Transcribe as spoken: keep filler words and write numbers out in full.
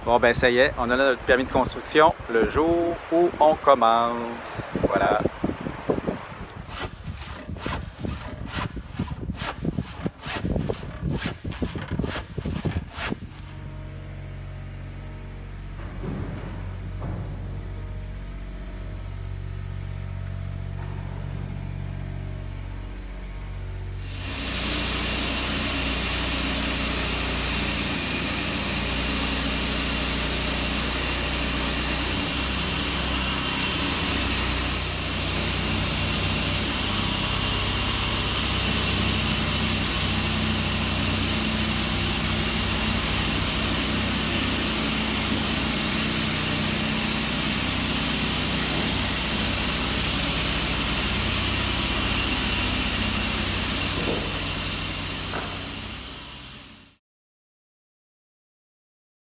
Bon ben ça y est, on a notre permis de construction le jour où on commence. Voilà.